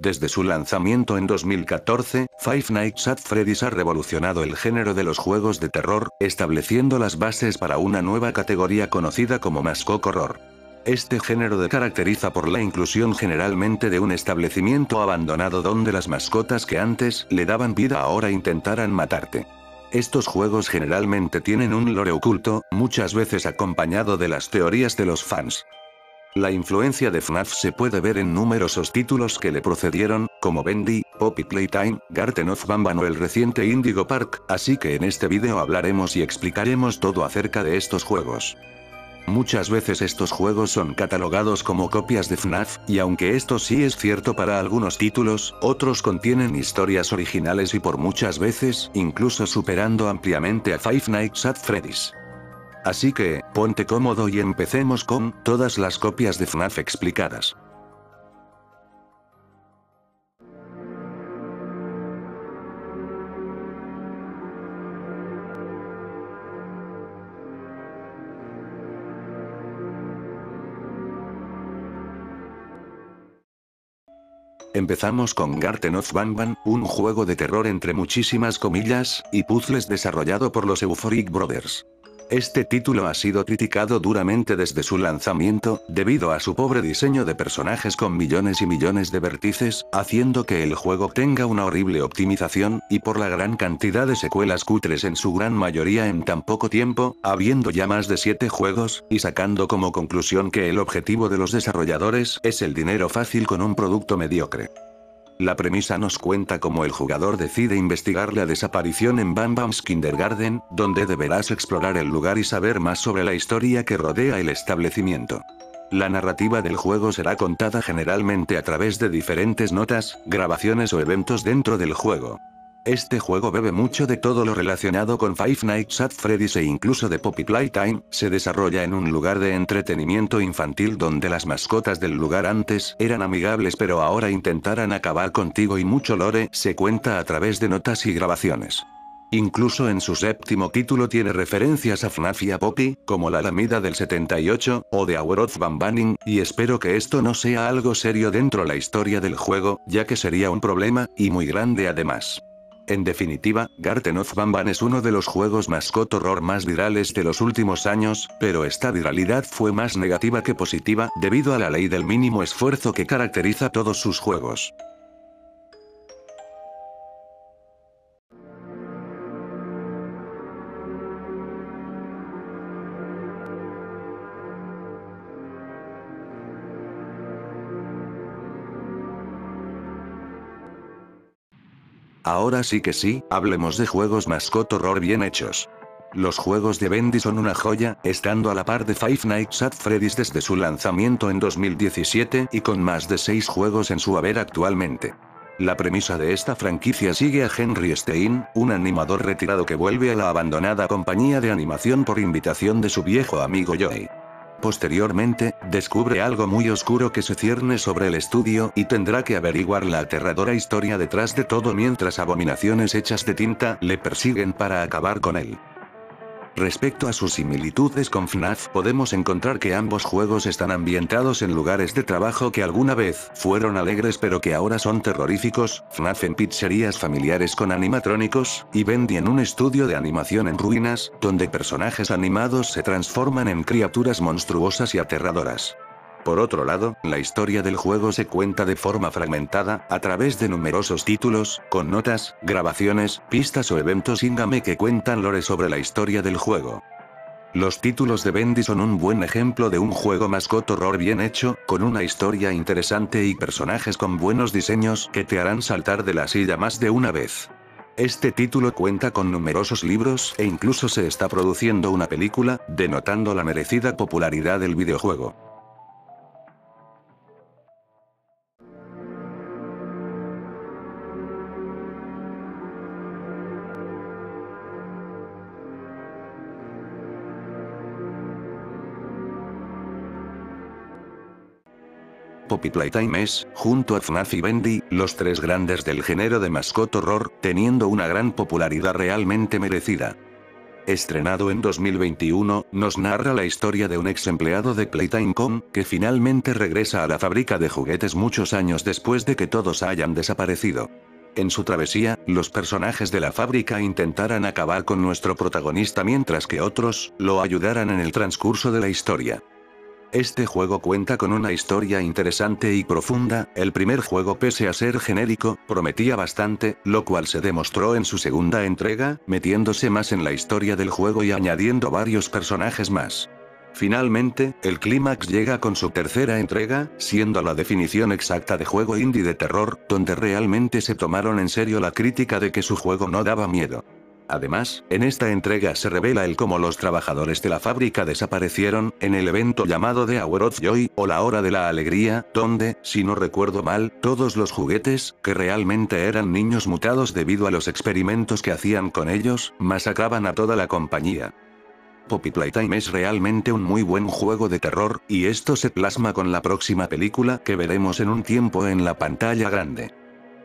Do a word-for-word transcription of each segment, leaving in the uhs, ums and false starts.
Desde su lanzamiento en dos mil catorce, Five Nights at Freddy's ha revolucionado el género de los juegos de terror, estableciendo las bases para una nueva categoría conocida como Mascot Horror. Este género se caracteriza por la inclusión generalmente de un establecimiento abandonado donde las mascotas que antes le daban vida ahora intentaran matarte. Estos juegos generalmente tienen un lore oculto, muchas veces acompañado de las teorías de los fans. La influencia de F NAF se puede ver en numerosos títulos que le procedieron, como Bendy, Poppy Playtime, Garten of Banban o el reciente Indigo Park, así que en este vídeo hablaremos y explicaremos todo acerca de estos juegos. Muchas veces estos juegos son catalogados como copias de F NAF, y aunque esto sí es cierto para algunos títulos, otros contienen historias originales y por muchas veces, incluso superando ampliamente a Five Nights at Freddy's. Así que, ponte cómodo y empecemos con todas las copias de F NAF explicadas. Empezamos con Garten of Banban, un juego de terror entre muchísimas comillas, y puzzles desarrollado por los Euphoric Brothers. Este título ha sido criticado duramente desde su lanzamiento, debido a su pobre diseño de personajes con millones y millones de vértices, haciendo que el juego tenga una horrible optimización, y por la gran cantidad de secuelas cutres en su gran mayoría en tan poco tiempo, habiendo ya más de siete juegos, y sacando como conclusión que el objetivo de los desarrolladores es el dinero fácil con un producto mediocre. La premisa nos cuenta cómo el jugador decide investigar la desaparición en Banban's Kindergarten, donde deberás explorar el lugar y saber más sobre la historia que rodea el establecimiento. La narrativa del juego será contada generalmente a través de diferentes notas, grabaciones o eventos dentro del juego. Este juego bebe mucho de todo lo relacionado con Five Nights at Freddy's e incluso de Poppy Playtime, se desarrolla en un lugar de entretenimiento infantil donde las mascotas del lugar antes eran amigables pero ahora intentaran acabar contigo y mucho lore se cuenta a través de notas y grabaciones. Incluso en su séptimo título tiene referencias a F NAF y a Poppy, como la Alameda del setenta y ocho, o The Hour of Banbaning, y espero que esto no sea algo serio dentro la historia del juego, ya que sería un problema, y muy grande además. En definitiva, Garten of Banban es uno de los juegos mascot horror más virales de los últimos años, pero esta viralidad fue más negativa que positiva, debido a la ley del mínimo esfuerzo que caracteriza todos sus juegos. Ahora sí que sí, hablemos de juegos mascot horror bien hechos. Los juegos de Bendy son una joya, estando a la par de Five Nights at Freddy's desde su lanzamiento en dos mil diecisiete y con más de seis juegos en su haber actualmente. La premisa de esta franquicia sigue a Henry Stein, un animador retirado que vuelve a la abandonada compañía de animación por invitación de su viejo amigo Joey. Posteriormente, descubre algo muy oscuro que se cierne sobre el estudio y tendrá que averiguar la aterradora historia detrás de todo mientras abominaciones hechas de tinta le persiguen para acabar con él. Respecto a sus similitudes con F NAF, podemos encontrar que ambos juegos están ambientados en lugares de trabajo que alguna vez fueron alegres pero que ahora son terroríficos, F NAF en pizzerías familiares con animatrónicos, y Bendy en un estudio de animación en ruinas, donde personajes animados se transforman en criaturas monstruosas y aterradoras. Por otro lado, la historia del juego se cuenta de forma fragmentada, a través de numerosos títulos, con notas, grabaciones, pistas o eventos in-game que cuentan lore sobre la historia del juego. Los títulos de Bendy son un buen ejemplo de un juego mascot horror bien hecho, con una historia interesante y personajes con buenos diseños que te harán saltar de la silla más de una vez. Este título cuenta con numerosos libros e incluso se está produciendo una película, denotando la merecida popularidad del videojuego. Poppy Playtime es, junto a F NAF y Bendy, los tres grandes del género de mascot horror, teniendo una gran popularidad realmente merecida. Estrenado en dos mil veintiuno, nos narra la historia de un ex empleado de Playtime punto com, que finalmente regresa a la fábrica de juguetes muchos años después de que todos hayan desaparecido. En su travesía, los personajes de la fábrica intentarán acabar con nuestro protagonista mientras que otros, lo ayudarán en el transcurso de la historia. Este juego cuenta con una historia interesante y profunda. El primer juego, pese a ser genérico, prometía bastante, lo cual se demostró en su segunda entrega, metiéndose más en la historia del juego y añadiendo varios personajes más. Finalmente, el clímax llega con su tercera entrega, siendo la definición exacta de juego indie de terror, donde realmente se tomaron en serio la crítica de que su juego no daba miedo. Además, en esta entrega se revela el cómo los trabajadores de la fábrica desaparecieron, en el evento llamado The Hour of Joy, o la Hora de la Alegría, donde, si no recuerdo mal, todos los juguetes, que realmente eran niños mutados debido a los experimentos que hacían con ellos, masacraban a toda la compañía. Poppy Playtime es realmente un muy buen juego de terror, y esto se plasma con la próxima película que veremos en un tiempo en la pantalla grande.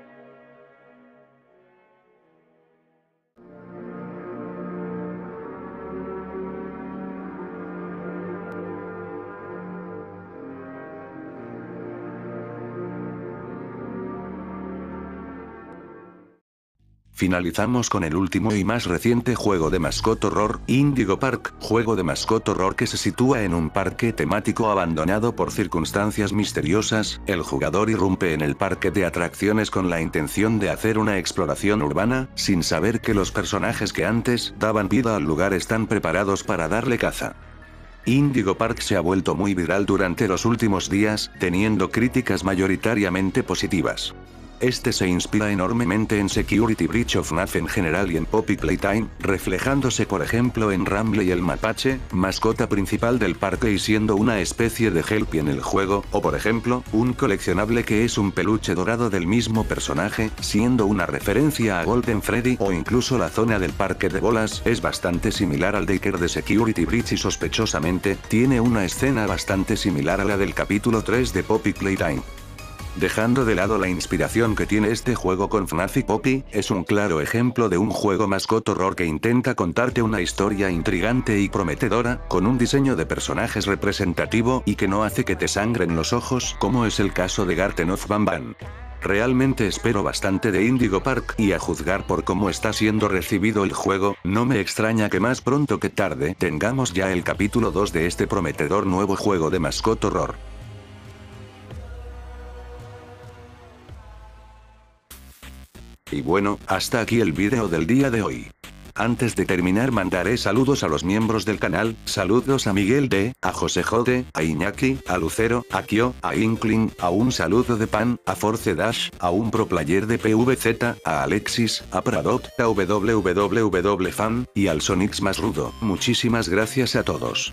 Finalizamos con el último y más reciente juego de mascot horror, Indigo Park, juego de mascot horror que se sitúa en un parque temático abandonado por circunstancias misteriosas. El jugador irrumpe en el parque de atracciones con la intención de hacer una exploración urbana, sin saber que los personajes que antes daban vida al lugar están preparados para darle caza. Indigo Park se ha vuelto muy viral durante los últimos días, teniendo críticas mayoritariamente positivas. Este se inspira enormemente en Security Breach of N A F en general y en Poppy Playtime, reflejándose por ejemplo en Rambley el mapache, mascota principal del parque y siendo una especie de Helpy en el juego, o por ejemplo, un coleccionable que es un peluche dorado del mismo personaje, siendo una referencia a Golden Freddy, o incluso la zona del parque de bolas es bastante similar al Daycare de Security Breach y sospechosamente, tiene una escena bastante similar a la del capítulo tres de Poppy Playtime. Dejando de lado la inspiración que tiene este juego con F NAF y Poppy, es un claro ejemplo de un juego mascot horror que intenta contarte una historia intrigante y prometedora, con un diseño de personajes representativo y que no hace que te sangren los ojos, como es el caso de Garten of Banban. Realmente espero bastante de Indigo Park, y a juzgar por cómo está siendo recibido el juego, no me extraña que más pronto que tarde tengamos ya el capítulo dos de este prometedor nuevo juego de mascot horror. Y bueno, hasta aquí el vídeo del día de hoy. Antes de terminar mandaré saludos a los miembros del canal, saludos a Miguel D, a José J, a Iñaki, a Lucero, a Kyo, a Inkling, a un saludo de Pan, a Force Dash, a un pro player de P V Z, a Alexis, a Pradot, a www.fan, y al Sonix más rudo. Muchísimas gracias a todos.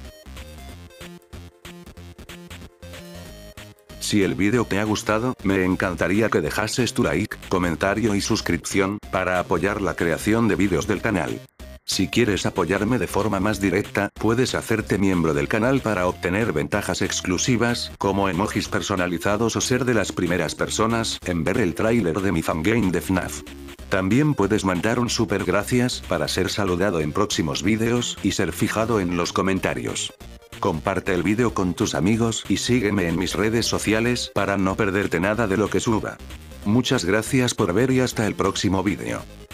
Si el vídeo te ha gustado, me encantaría que dejases tu like, comentario y suscripción, para apoyar la creación de vídeos del canal. Si quieres apoyarme de forma más directa, puedes hacerte miembro del canal para obtener ventajas exclusivas, como emojis personalizados o ser de las primeras personas en ver el tráiler de mi fangame de F NAF. También puedes mandar un super gracias para ser saludado en próximos vídeos y ser fijado en los comentarios. Comparte el vídeo con tus amigos y sígueme en mis redes sociales para no perderte nada de lo que suba. Muchas gracias por ver y hasta el próximo vídeo.